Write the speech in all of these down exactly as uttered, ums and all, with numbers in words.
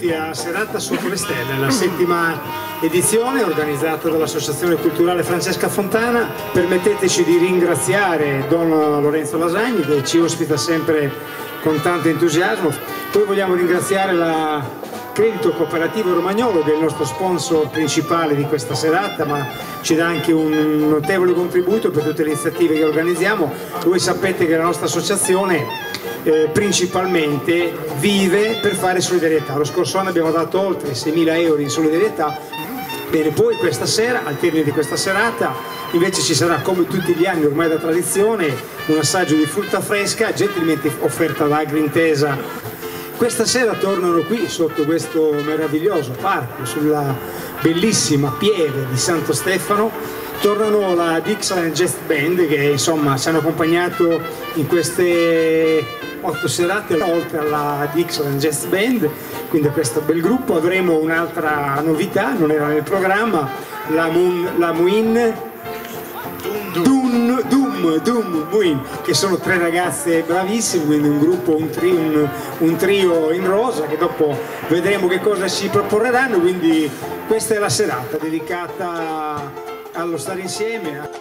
benvenuti a Serata Sotto le Stelle, la settima edizione organizzata dall'Associazione Culturale Francesca Fontana. Permetteteci di ringraziare Don Lorenzo Lasagni che ci ospita sempre con tanto entusiasmo. Poi vogliamo ringraziare la Credito Cooperativo Romagnolo, che è il nostro sponsor principale di questa serata, ma ci dà anche un notevole contributo per tutte le iniziative che organizziamo. Voi sapete che la nostra associazione Eh, principalmente vive per fare solidarietà. Lo scorso anno abbiamo dato oltre seimila euro in solidarietà. Bene, poi questa sera, al termine di questa serata, invece ci sarà, come tutti gli anni ormai da tradizione, un assaggio di frutta fresca gentilmente offerta da Agrintesa. Questa sera tornano qui sotto questo meraviglioso parco, sulla bellissima pieve di Santo Stefano. Tornano la Dixieland Jazz Band che insomma ci hanno accompagnato in queste otto serate, oltre alla Dixieland Jazz Band, quindi a questo bel gruppo avremo un'altra novità, non era nel programma, la, Moon, la Muin Dum Dum Dum Muin, che sono tre ragazze bravissime, quindi un gruppo, un trio, un, un trio in rosa che dopo vedremo che cosa ci proporranno, quindi questa è la serata dedicata allo stare insieme.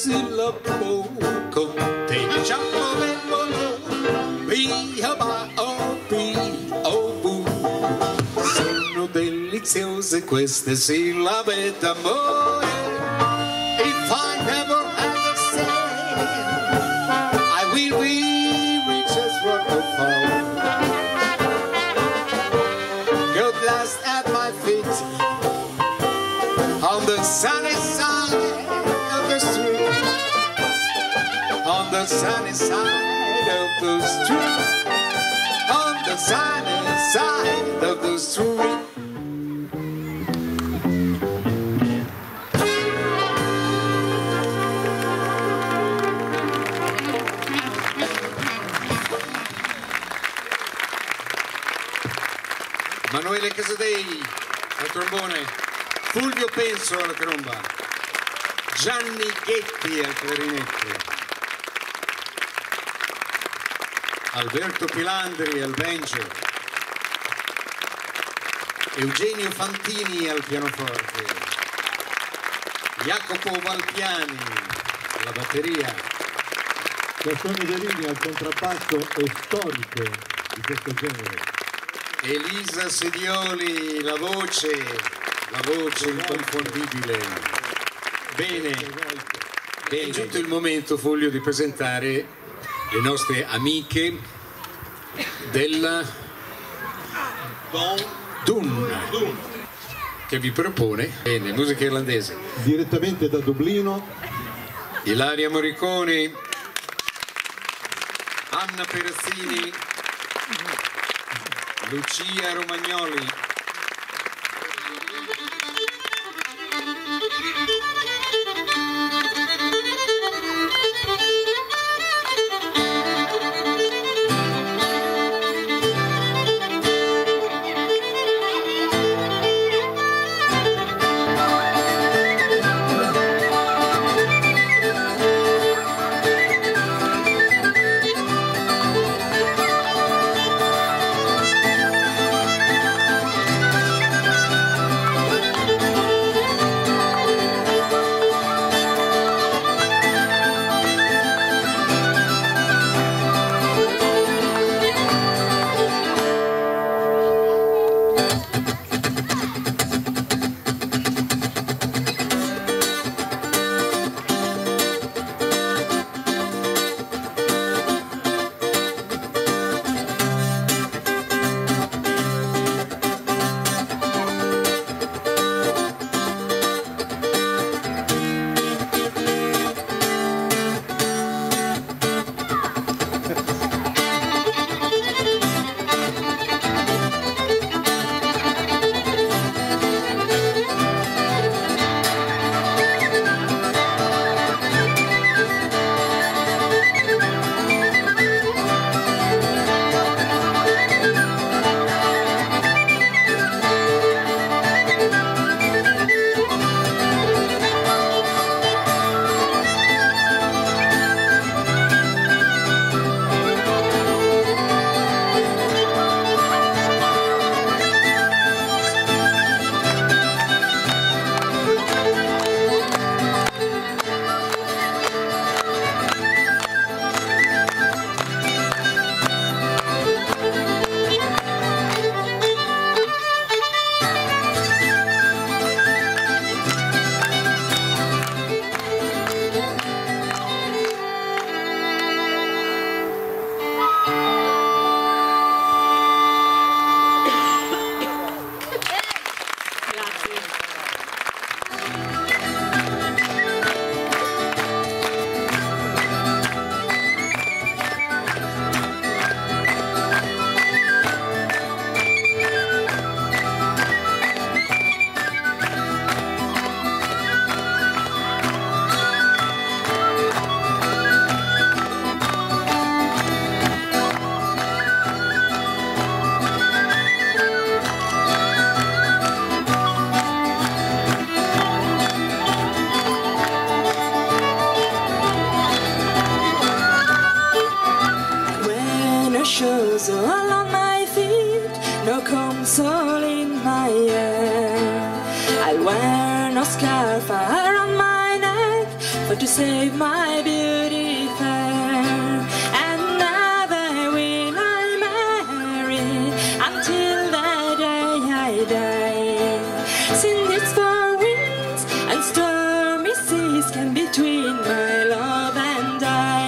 sillabo con te. Ciao bello, via ba oh bi oh bu. Sono deliziose queste sillabe d'amore. If I never ever say I will be rich as waterfall. Good last at my feet on the sunny side of the street, on the sunny side of the street, on the sunny side of the street. Emanuele Casadei al trombone, Fulvio Penso alla tromba, Gianni Ghetti al clarinetto, Alberto Pilandri al banjo, Eugenio Fantini al pianoforte, Jacopo Valpiani alla batteria, Gastone Verini al contrappasso e storico di questo genere, Elisa Sedioli la voce, la voce inconfondibile. Bene, è giunto il momento, Fulvio, di presentare le nostre amiche della Dun, che vi propone, bene, musica irlandese. Direttamente da Dublino, Ilaria Morricone, Anna Perazzini, Lucia Romagnoli. shoes all on my feet, no console in my hair. I'll wear no scarf around my neck, for or to save my beauty fair. And never will I marry until the day I die. Since it's for winds and stormy seas can between my love and I.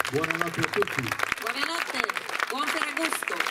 Buonanotte a tutti. Buonanotte, buon Ferragosto.